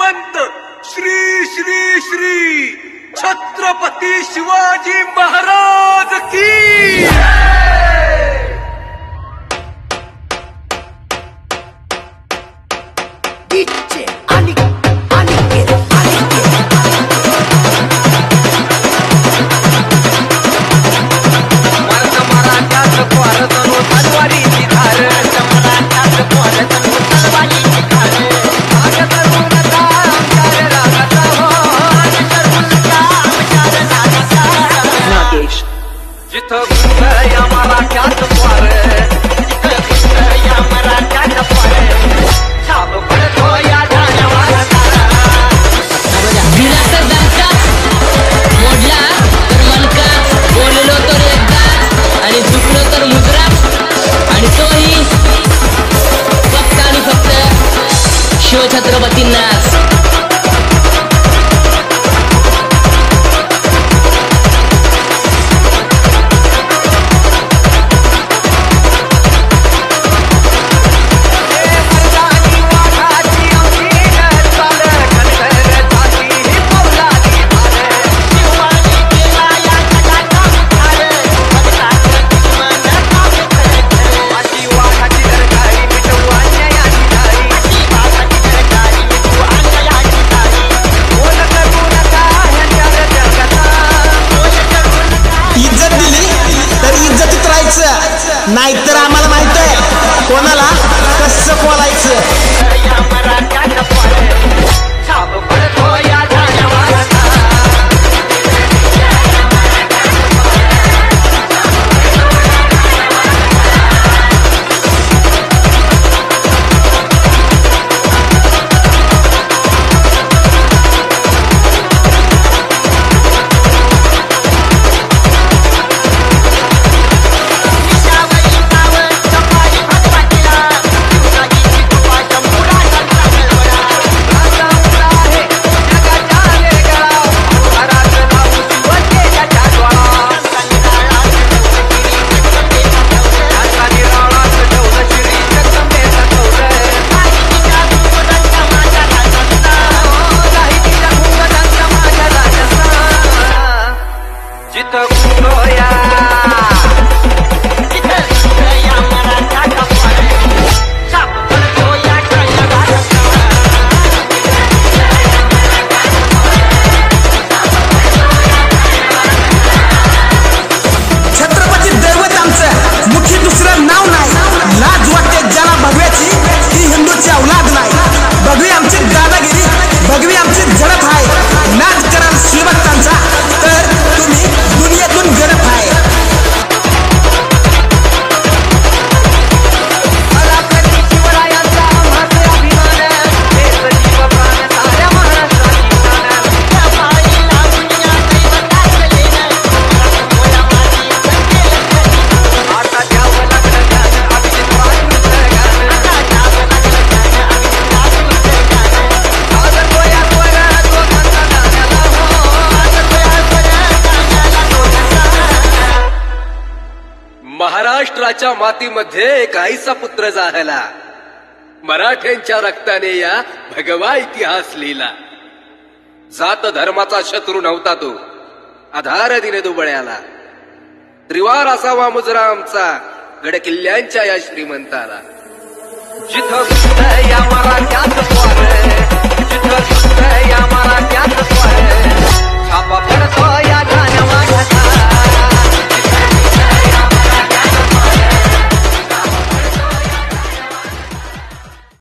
श्रीमंत श्री श्री श्री छत्रपती शिवाजी महाराज की छत्रपतींना नाहीतर आम्हाला माहित आहे कोणाला कसं बोलायचं। महाराष्ट्राच्या मातीमध्ये एक आईचा पुत्र जाहला, मराठ्यांच्या रक्ताने या भगवा इतिहास लिहिला। जात धर्माचा शत्रू नव्हता तो, आधार दिने दुबळ्याला। त्रिवार असावा मुजरा आमचा गड किल्ल्यांच्या या श्रीमंताला। जिथं या मराठ्यात